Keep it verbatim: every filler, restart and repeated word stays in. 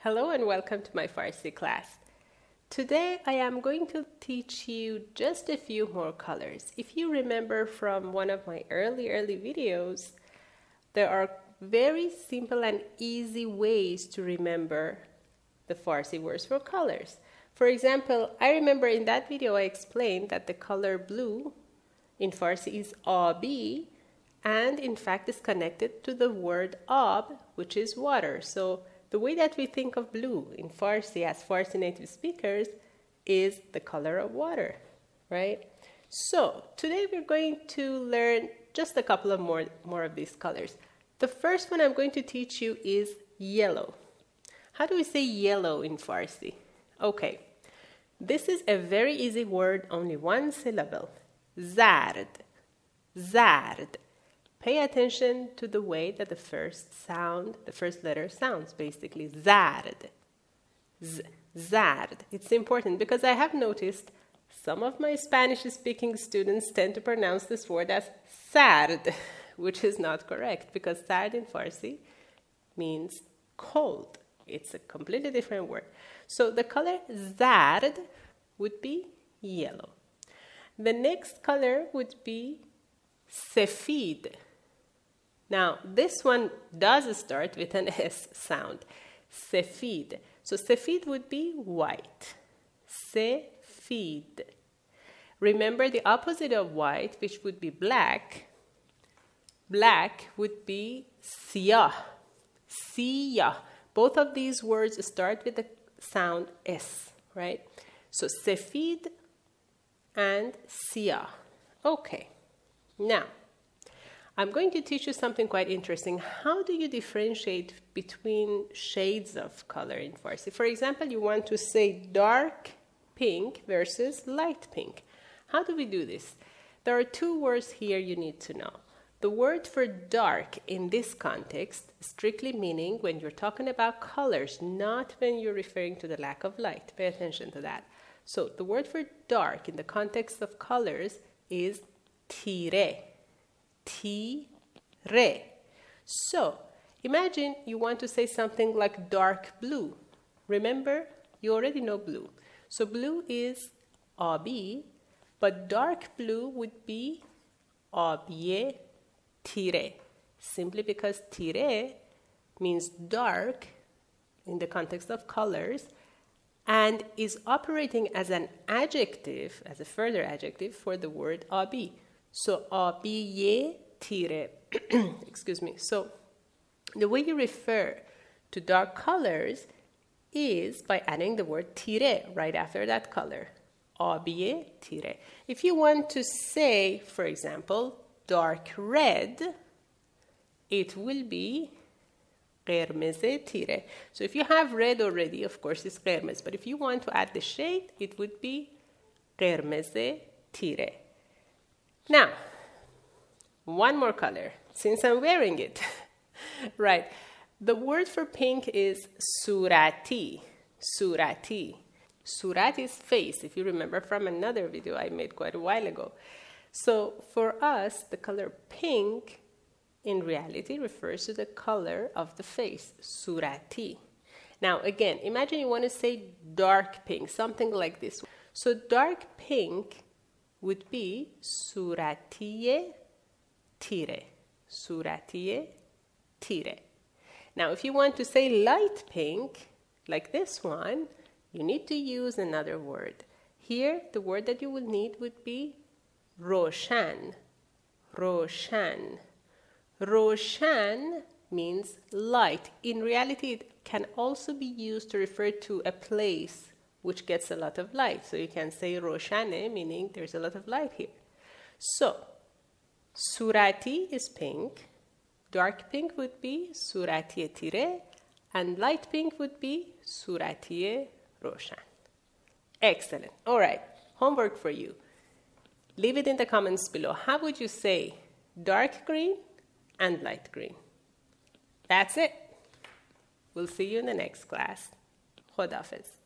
Hello and welcome to my Farsi class. Today I am going to teach you just a few more colors. If you remember from one of my early early videos, there are very simple and easy ways to remember the Farsi words for colors. For example, I remember in that video I explained that the color blue in Farsi is abi, and in fact is connected to the word ab, which is water. So the way that we think of blue in Farsi as Farsi native speakers is the color of water, right? So today we're going to learn just a couple of more, more of these colors. The first one I'm going to teach you is yellow. How do we say yellow in Farsi? Okay, this is a very easy word, only one syllable. Zard, zard. Pay attention to the way that the first sound, the first letter sounds, basically. Zard. Z, zard. It's important because I have noticed some of my Spanish-speaking students tend to pronounce this word as sard, which is not correct because sard in Farsi means cold. It's a completely different word. So the color zard would be yellow. The next color would be sefid. Now, this one does start with an S sound, sefid. So sefid would be white, sefid. Remember the opposite of white, which would be black. Black would be siyah, siyah. Both of these words start with the sound S, right? So sefid and siyah. Okay, now I'm going to teach you something quite interesting. How do you differentiate between shades of color in Farsi? For example, you want to say dark pink versus light pink. How do we do this? There are two words here you need to know. The word for dark in this context, strictly meaning when you're talking about colors, not when you're referring to the lack of light. Pay attention to that. So the word for dark in the context of colors is tire. Tire. So imagine you want to say something like dark blue. Remember, you already know blue. So blue is abi, but dark blue would be abiye tire. Simply because tire means dark in the context of colors and is operating as an adjective, as a further adjective for the word abi. So abiye tire. Excuse me. So the way you refer to dark colors is by adding the word tire right after that color. Abiye tire. If you want to say, for example, dark red, it will be qermeze tire. So if you have red already, of course it's qermez. But if you want to add the shade, it would be qermeze tire. Now, one more color, since I'm wearing it. Right. The word for pink is surati. Surati. Surat is face, if you remember from another video I made quite a while ago. So for us, the color pink in reality refers to the color of the face, surati. Now again, imagine you want to say dark pink, something like this. So dark pink would be suratiye tire. Suratiye tire. Now, if you want to say light pink, like this one, you need to use another word. Here, the word that you will need would be roshan. Roshan. Roshan means light. In reality, it can also be used to refer to a place which gets a lot of light. So you can say roshane, meaning there's a lot of light here. So, surati is pink, dark pink would be suratiye tire, and light pink would be suratiye roshan. Excellent. All right, homework for you. Leave it in the comments below. How would you say dark green and light green? That's it. We'll see you in the next class. Khodafez.